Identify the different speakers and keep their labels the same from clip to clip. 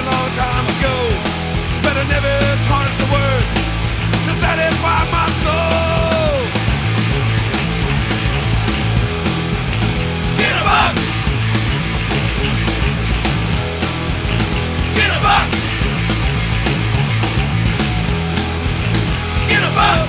Speaker 1: long time ago, but I never tarnish the words to satisfy my soul. Skin a buck! Skin a buck! Skin a buck!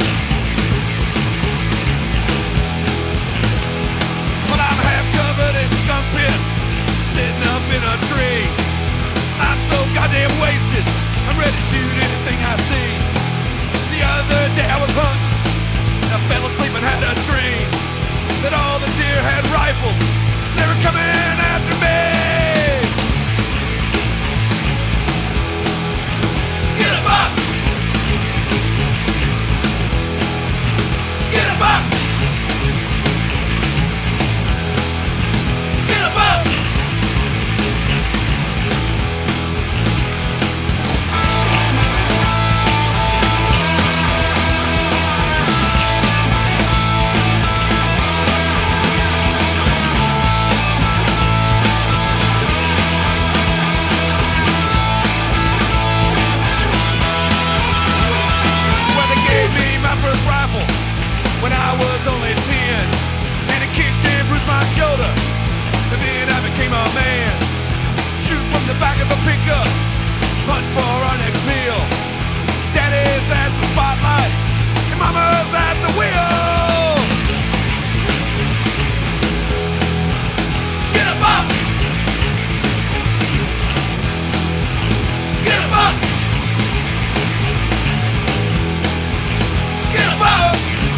Speaker 1: Well, I'm half covered in skunk piss, sitting up in a tree. I'm so goddamn wasted, I'm ready to shoot anything I see. The other day I was hunting, I fell asleep and had a dream that all the deer had rifles, they were coming after me. Skin a buck! Skin a buck! Skin a buck! When I was only 10, and it kicked and bruised my shoulder, and then I became a man. Shoot from the back of a pickup, hunt for our next meal. Daddy's at the spotlight, and Mama's at the wheel. Skin a buck! Skin a buck! Skin a buck!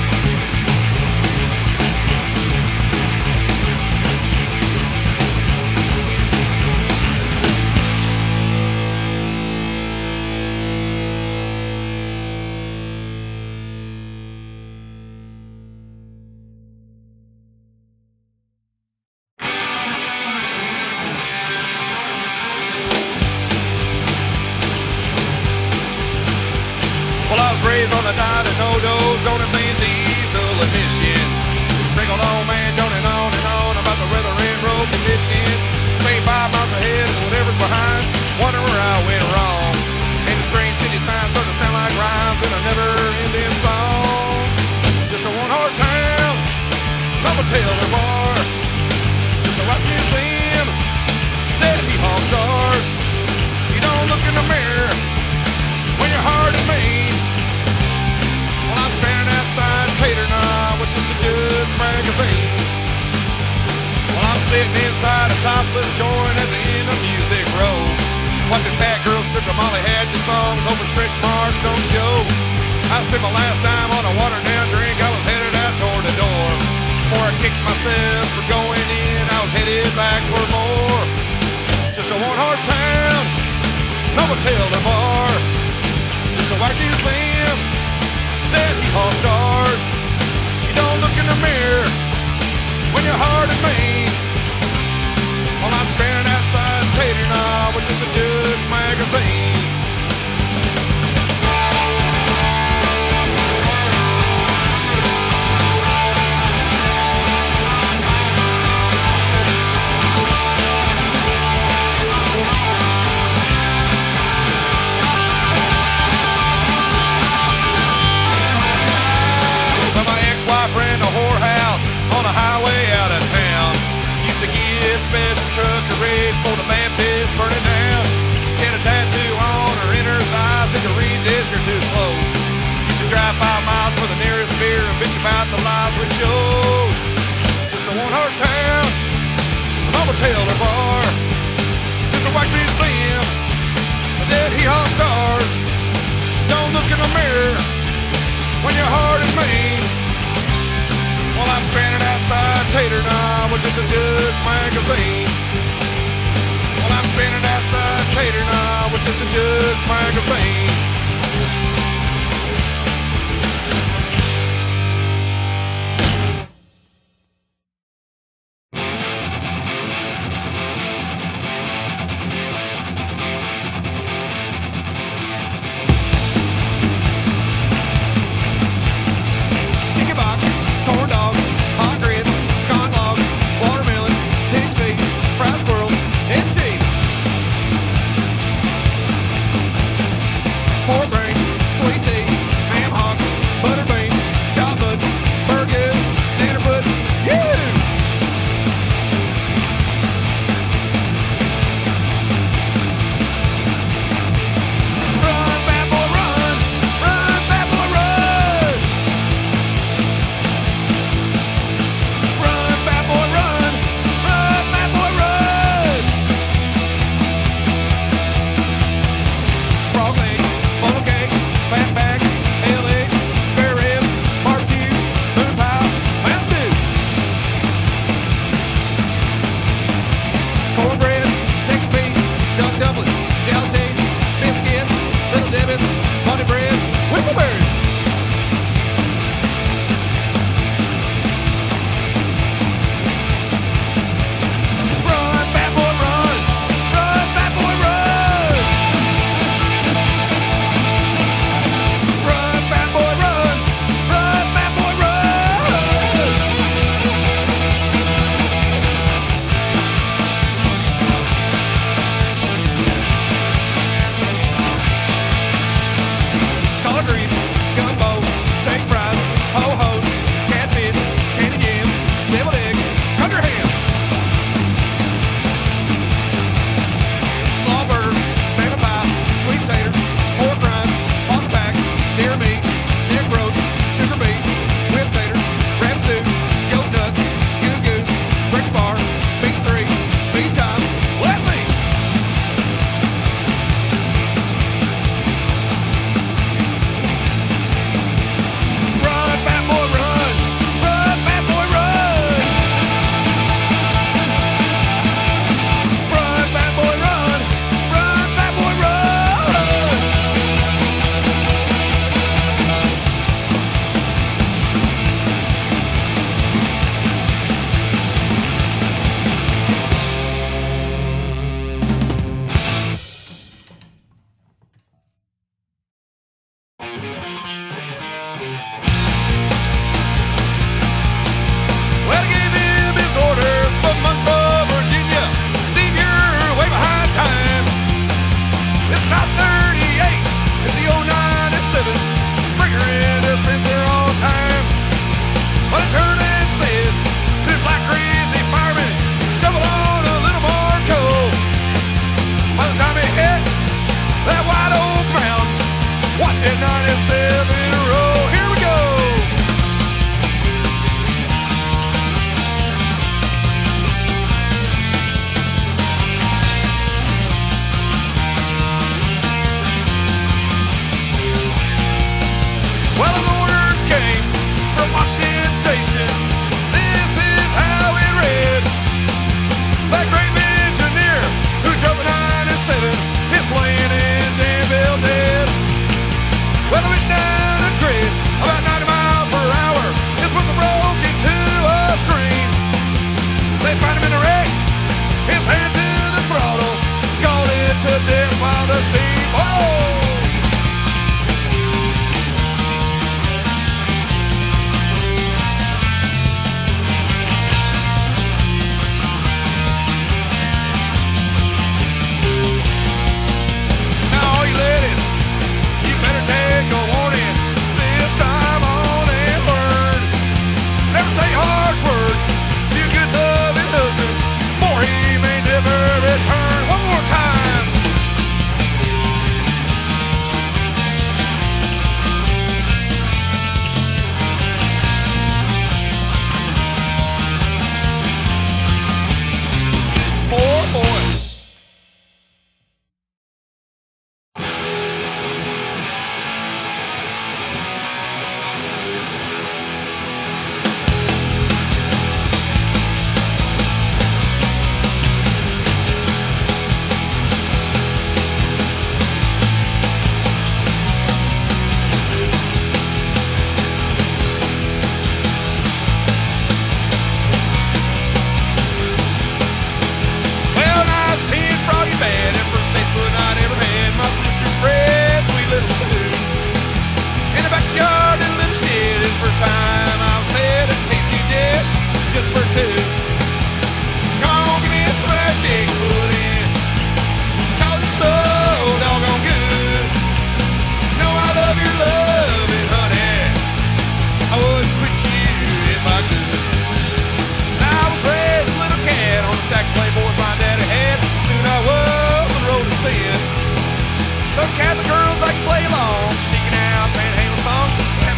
Speaker 1: Raised on the diet of no-dos, don't think diesel emissions. Wrinkled on man, going on about the weather and road conditions. 25 miles ahead and whatever's behind, wondering where I went wrong. And the strange city signs start to sound like rhymes in a never-ending song. Just a one-horse town, not a Taylor bar. Just a rock museum, dead hee-haw stars. You don't look in the mirror when you're hard and mean. Well, I'm standing outside Tater Knob with just a Judge magazine. Well, I'm sitting inside a topless joint at the end of Music Road, watching fat girls strip to Molly Hatchet songs, hoping stretch marks don't show. I spent my last dime on a watered down drink, I was headed out toward the door. Before I kicked myself for going in, I was headed back for more. Just a one-horse town, no Taylor bar. Just a white museum, dead hee-haw stars. You don't look in the mirror when you're hard and mean. Well, I'm standing outside Tater Knob with just a Judge magazine. Ran a whorehouse on a highway out of town. Used to get special truck arrays for the Baptist burning down. Had a tattoo on her inner thighs, said to read this, you're too close. Used to drive 5 miles for the nearest beer and bitch about the lives we chose. Just a one-horse town, I'm a Taylor bar. Just a white museum, a dead hee-haw stars. Don't look in the mirror when you're hard and mean. Well, I'm standing outside Tater Knob with just a Judge magazine. Well, I'm standing outside Tater Knob with just a Judge magazine.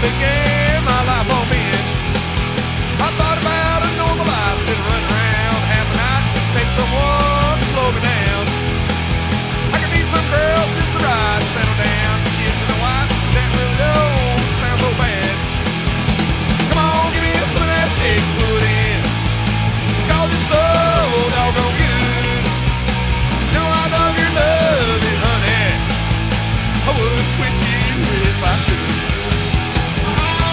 Speaker 1: began my life on men. I thought about a normal life, been running around half the night, maybe someone to slow me down. I could meet some girls just the right, settle down, kids and a wife, that really don't sound so bad. Come on, give me some of that shake, put in, 'cause it's so doggone good. Know I love your loving, honey, I wouldn't quit you if I could.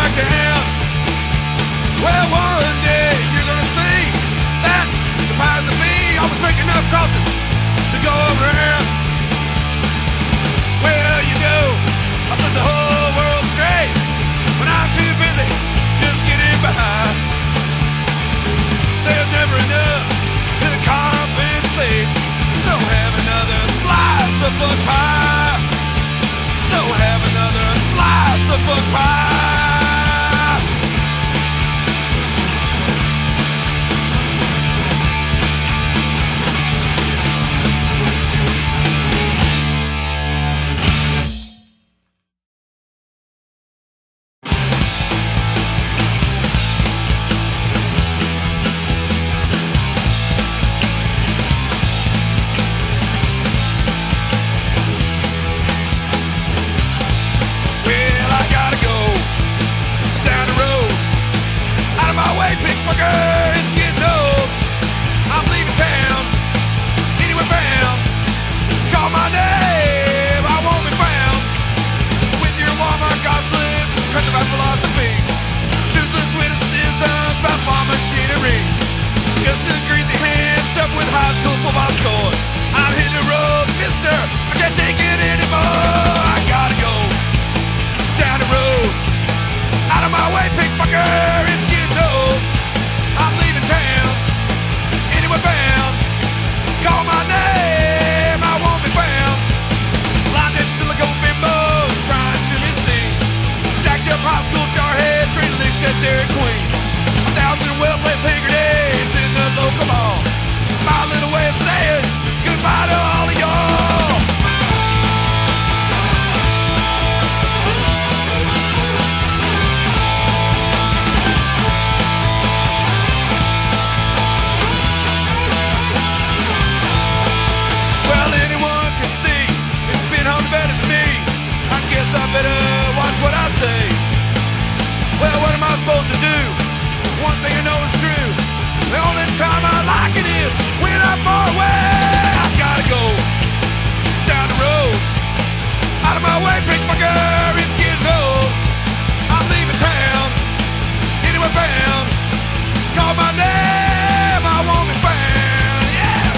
Speaker 1: back down. Well, one day you're gonna see that the powers that be always make enough crosses to go around. Well, you know, I set the whole world straight when I'm too busy just getting by. There's never enough to compensate, so have another slice of fuck pie. So have another slice of fuck pie. It's getting old. I'm leaving town. Anywhere bound. Call my name. I won't be found. With your Walmart gossip, country about philosophy, toothless witticism about farm machinery. Just a greasy hand stuffed with high school football scores. I'm hitting the road, mister. I can't take it anymore. I gotta go down the road. Out of my way, pickfucker. It's getting old. I'm leaving town, anywhere bound. Call my name, I won't be found. Blinded silicone bimbos trying to be seen. Jacked up high school jarhead, trading licks at Dairy Queen. 1,000 well-placed hand grenades in the local mall. My little way of saying goodbye to all of y'all. I better watch what I say. Well, what am I supposed to do? One thing I know is true. The only time I like it is when I'm far away. I gotta go down the road. Out of my way, pickfucker. It's getting old. I'm leaving town. Anywhere bound. Call my name. I won't be found. Yeah.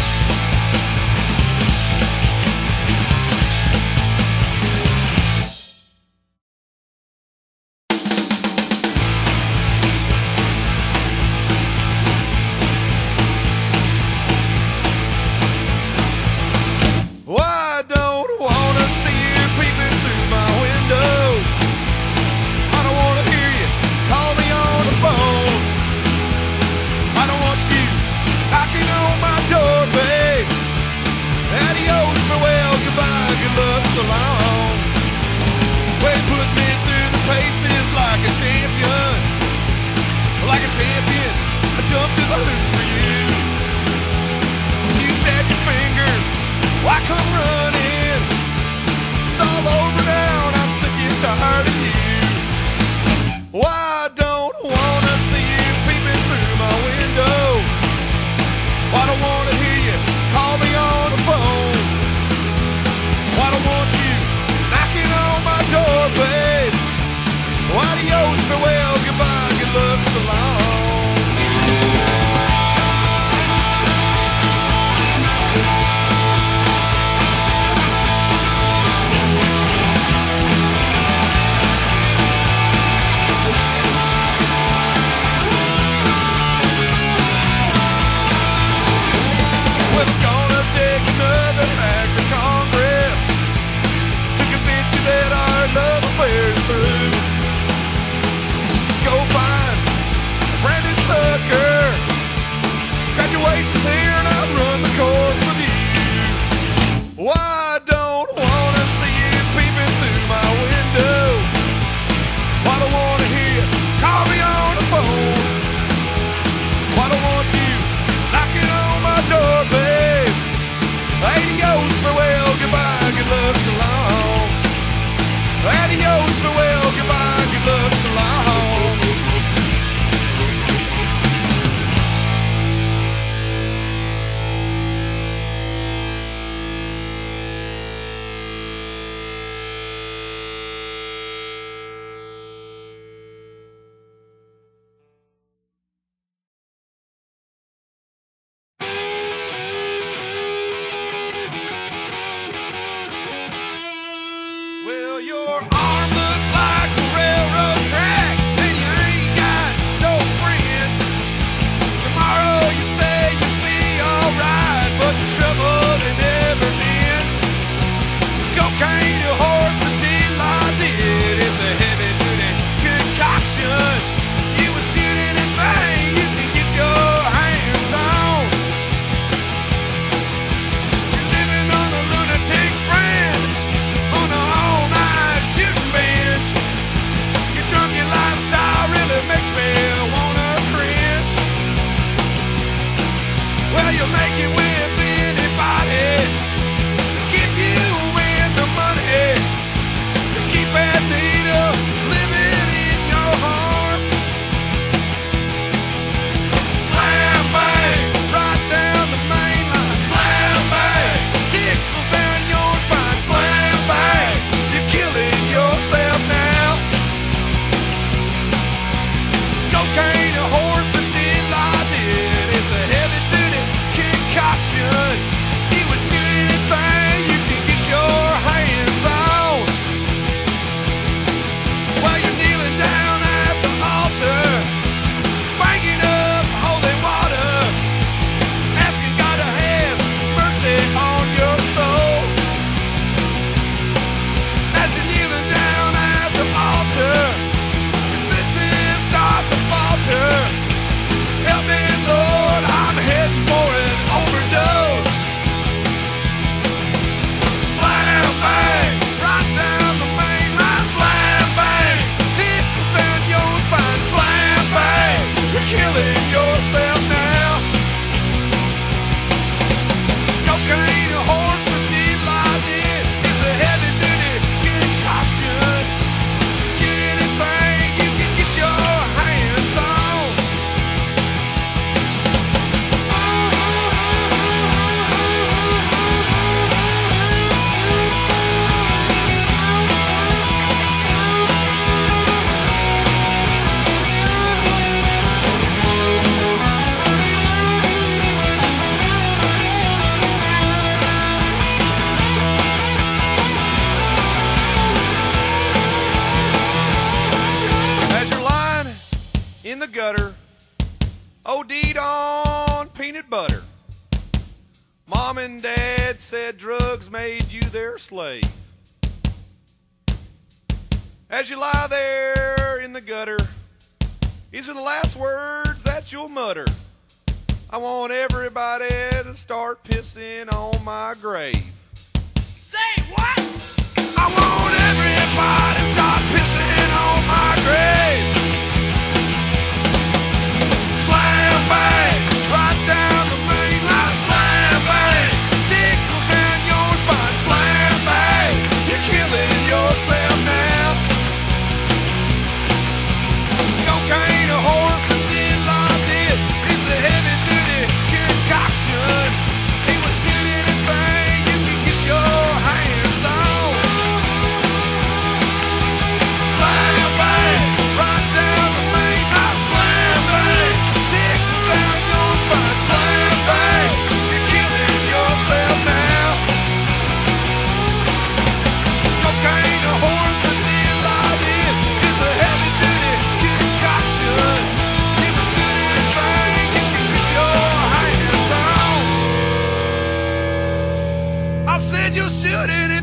Speaker 1: I don't wanna see you peeping through my window. I don't wanna hear you call me on the phone. I don't want you knocking on my door, babe. Adios, farewell, goodbye, good luck, so long. Well, you put me through the paces like a champion. Like a champion, I jumped to the hoops for you. You snap your fingers, why come running? It's all over now and I'm sick and tired of you. Why I don't wanna see you peeping through my window. Why don't wanna hear you call me on the phone. Why don't want you knocking on my door, babe. Adios, farewell, goodbye, good luck, so long. We're gonna take another act of Congress to convince you that our love affair is through. Go find a brand new sucker. Graduation's here and I'll run the course with you. Why I don't wanna see you peeping through my window. Why don't wanna hear you call me on the phone. Why don't want you knocking on my door, babe. Adios, farewell, goodbye, good luck, so long. Adios, farewell, goodbye, good luck, so long. get with anybody. Give you in the money. Keep that needle living in your heart. Slam bang, right down the main line. Slam bang, tickles down your spine. Slam bang, you're killing yourself now. Cocaine, a horse, and did it's a heavy duty concoction. He was shooting anything you can get your hands on. While you're kneeling down at the altar, banging up holy water, asking God to have mercy on your soul. As you're kneeling down at the altar, your senses start to falter. Help me, Lord, I'm heading for an overdose. Slam bang, right down the main line. Slam bang, tickles down your spine. Slam bang, you're killing yourself now. Cocaine, a horse, a deep lightning. It's a heavy duty concoction. Shoot anything you can get your hands on. As you're lying in the gutter, OD'd on peanut butter. Mom and Dad said drugs made you their slave. As you lie there in the gutter, these are the last words that you'll mutter. I want everybody to start pissing on my grave. Say what? I want everybody to start pissing on my grave. Slam bang, right down the main line. Slam bang, tickles down your spine. Slam bang, you're killing yourself now. Cocaine, a horse, and did like this. It's a heavy duty concoction. He was shooting anything you can get your hands on. Slam bang, right down the main line. Slam bang, tickles down your spine. Slam bang, you're killing yourself now. Cocaine, a horse, and did like this. It's a heavy duty concoction. He was shooting anything you can get your hands on. I said you're shooting